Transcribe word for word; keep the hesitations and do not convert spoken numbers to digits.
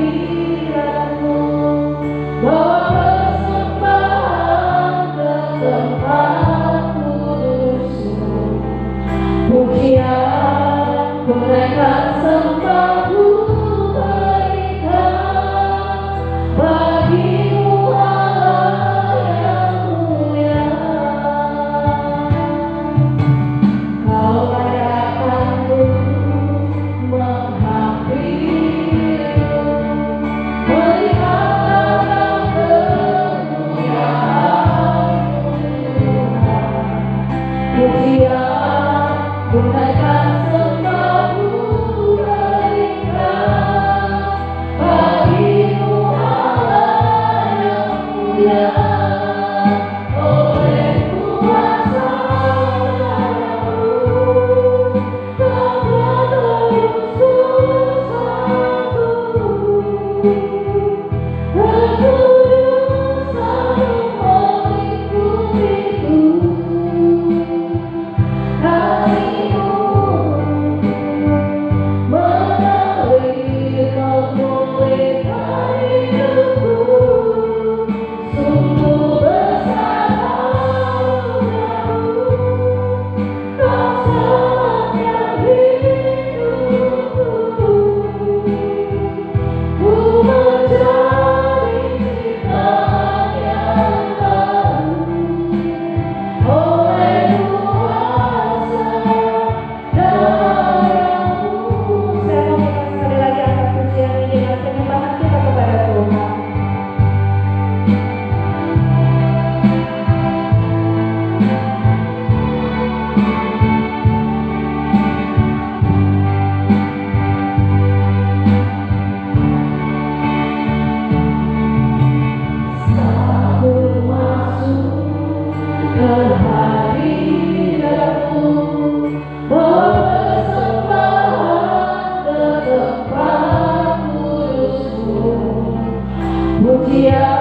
kehadiranmu, bawa persembahan ke tempat kudusmu. Pujian menaikkan sembahku berikan bagimu Allah yang mulia. Kau layakkanku menghampirimu, melihat dalam kemuliaan-Mu Tuhan. Pujian menaikkan sembahku berikan bagimu Allah yang mulia. Oleh kuasa darah-Mu Kau menebus dosaku, kekudusan mengikutiku. Kasih-Mu mengalir, Kau memulihkan hidupku. Sungguh besar anugerah-Mu, Kau selamatkan hidupku. Ku menjadi ciptaan yang baru oleh kuasa darah-Mu. Saya mau kita sekali lagi angkat pujian ini dengan penyembahan kita kepada Tuhan. Aku masuk ke hadirat-Mu, bawa persembahan ke tempat kudus-Mu. Pujian